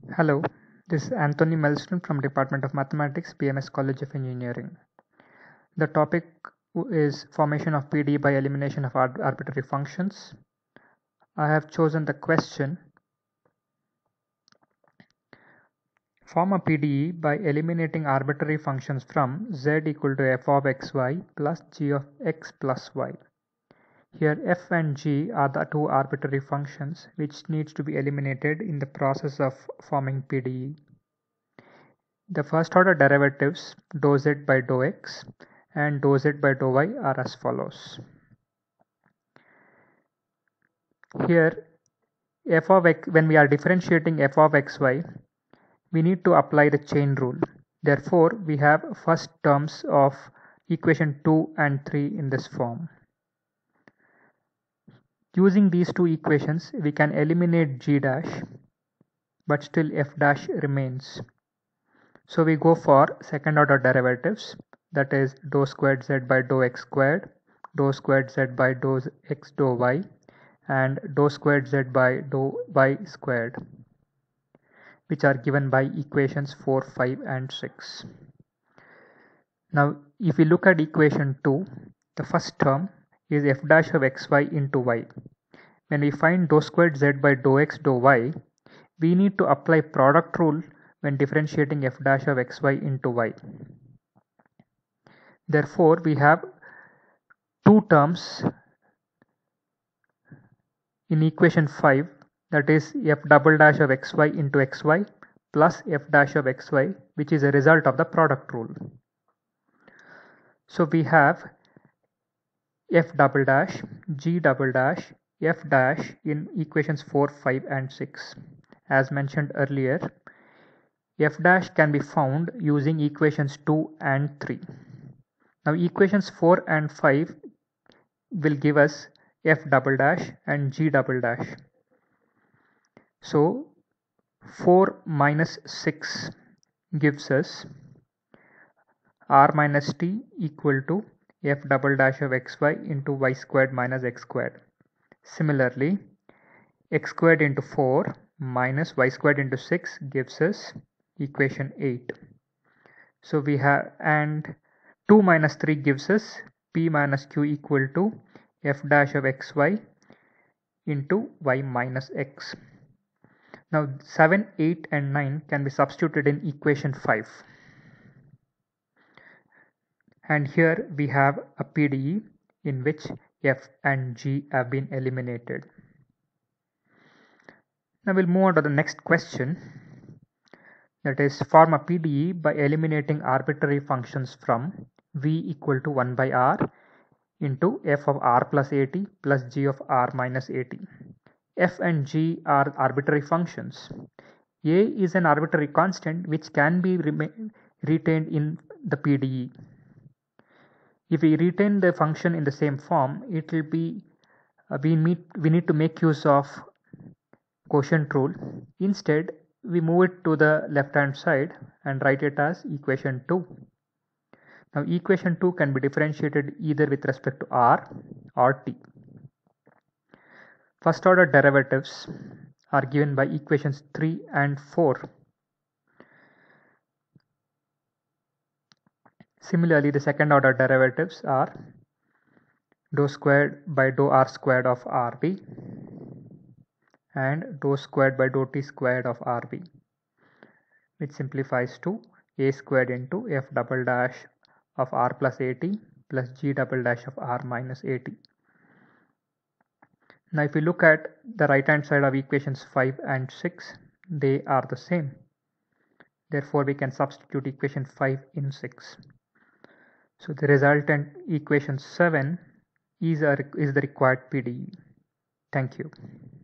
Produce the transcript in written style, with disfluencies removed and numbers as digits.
Hello, this is Anthony Melston from Department of Mathematics, BMS College of Engineering. The topic is formation of PDE by elimination of arbitrary functions. I have chosen the question: form a PDE by eliminating arbitrary functions from z equal to f of xy plus g of x plus y. Here f and g are the two arbitrary functions which needs to be eliminated in the process of forming PDE. The first order derivatives dou z by dou x and dou z by dou y are as follows. Here f of x, when we are differentiating f of xy, we need to apply the chain rule. Therefore, we have first terms of equation 2 and 3 in this form. Using these two equations, we can eliminate g dash, but still f dash remains. So we go for second order derivatives, that is dou squared z by dou x squared, dou squared z by dou x dou y, and dou squared z by dou y squared, which are given by equations 4, 5 and 6. Now if we look at equation 2, the first term is f dash of xy into y. When we find dou squared z by dou x dou y, we need to apply product rule when differentiating f dash of xy into y. Therefore, we have two terms in equation 5, that is f double dash of xy into xy plus f dash of xy, which is a result of the product rule. So we have f double dash, g double dash, f dash in equations 4, 5 and 6. As mentioned earlier, f dash can be found using equations 2 and 3. Now equations 4 and 5 will give us f double dash and g double dash. So 4 minus 6 gives us r minus t equal to f double dash of xy into y squared minus x squared. Similarly, x squared into 4 minus y squared into 6 gives us equation 8. So we have, and 2 minus 3 gives us p minus q equal to f dash of xy into y minus x. Now 7, 8 and 9 can be substituted in equation 5. And here we have a PDE in which f and g have been eliminated. Now we'll move on to the next question, that is form a PDE by eliminating arbitrary functions from v equal to 1 by r into f of r plus at plus g of r minus at. F and g are arbitrary functions. A is an arbitrary constant which can be retained in the PDE. If we retain the function in the same form, it will be we need to make use of quotient rule. Instead, we move it to the left hand side and write it as equation 2. Now equation 2 can be differentiated either with respect to r or t. First order derivatives are given by equations 3 and 4. Similarly, the second order derivatives are dou squared by dou r squared of rb and dou squared by dou t squared of rb, which simplifies to a squared into f double dash of r plus at plus g double dash of r minus at. Now if we look at the right hand side of equations 5 and 6, they are the same. Therefore, we can substitute equation 5 in 6. So the resultant equation 7 is the required PDE. Thank you.